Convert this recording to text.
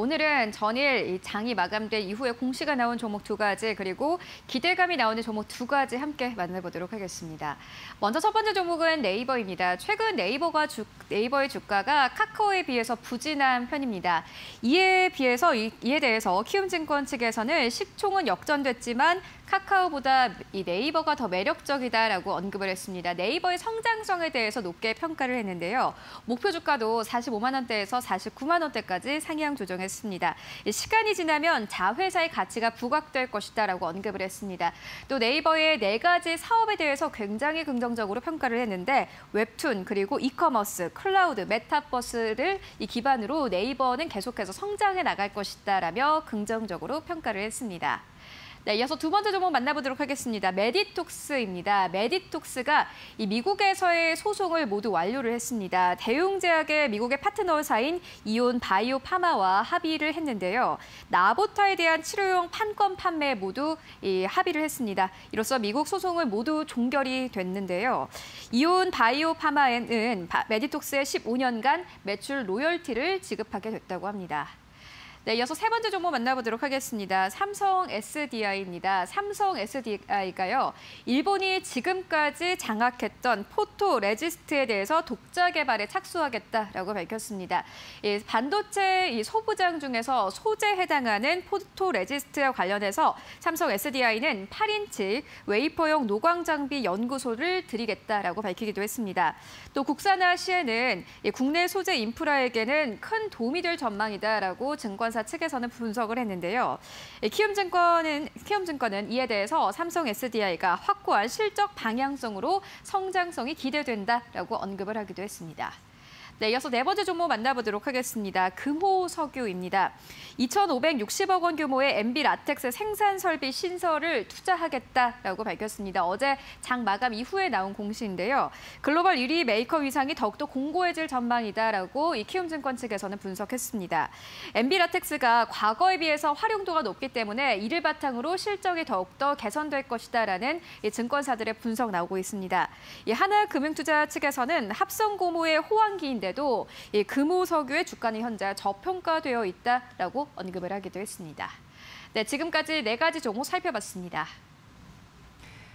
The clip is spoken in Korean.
오늘은 전일 장이 마감된 이후에 공시가 나온 종목 두 가지 그리고 기대감이 나오는 종목 두 가지 함께 만나보도록 하겠습니다. 먼저 첫 번째 종목은 네이버입니다. 최근 네이버의 주가가 카카오에 비해서 부진한 편입니다. 이에 대해서 키움증권 측에서는 시총은 역전됐지만 카카오보다 이 네이버가 더 매력적이다라고 언급을 했습니다. 네이버의 성장성에 대해서 높게 평가를 했는데요. 목표 주가도 45만 원대에서 49만 원대까지 상향 조정했습니다. 시간이 지나면 자회사의 가치가 부각될 것이다라고 언급을 했습니다. 또 네이버의 4가지 사업에 대해서 굉장히 긍정적으로 평가를 했는데 웹툰 그리고 이커머스, 클라우드, 메타버스를 기반으로 네이버는 계속해서 성장해 나갈 것이다라며 긍정적으로 평가를 했습니다. 네, 이어서 두 번째 종목 만나보도록 하겠습니다. 메디톡스입니다. 메디톡스가 이 미국에서의 소송을 모두 완료를 했습니다. 대웅제약의 미국의 파트너사인 이온 바이오 파마와 합의를 했는데요. 나보타에 대한 치료용 판권 판매 모두 합의를 했습니다. 이로써 미국 소송은 모두 종결이 됐는데요. 이온 바이오 파마에는 메디톡스의 15년간 매출 로열티를 지급하게 됐다고 합니다. 네, 이어서 세 번째 종목 만나보도록 하겠습니다. 삼성 SDI입니다. 삼성 SDI가요, 일본이 지금까지 장악했던 포토 레지스트에 대해서 독자 개발에 착수하겠다라고 밝혔습니다. 반도체 소부장 중에서 소재에 해당하는 포토 레지스트와 관련해서 삼성 SDI는 8인치 웨이퍼용 노광 장비 연구소를 들이겠다라고 밝히기도 했습니다. 또 국산화 시에는 국내 소재 인프라에게는 큰 도움이 될 전망이다라고 증권사 측에서는 분석을 했는데요. 키움증권은 이에 대해서 삼성 SDI가 확고한 실적 방향성으로 성장성이 기대된다라고 언급을 하기도 했습니다. 네, 이어서 네 번째 종목 만나보도록 하겠습니다. 금호석유입니다. 2,560억 원 규모의 MB 라텍스 생산 설비 신설을 투자하겠다라고 밝혔습니다. 어제 장 마감 이후에 나온 공시인데요. 글로벌 1위 메이커 위상이 더욱더 공고해질 전망이다라고 키움증권 측에서는 분석했습니다. MB 라텍스가 과거에 비해서 활용도가 높기 때문에 이를 바탕으로 실적이 더욱더 개선될 것이다라는 증권사들의 분석 나오고 있습니다. 하나금융투자 측에서는 합성 고무의 호황기인데도 금호석유의 주가는 현재 저평가되어 있다라고 언급을 하기도 했습니다. 네, 지금까지 4가지 종목 살펴봤습니다.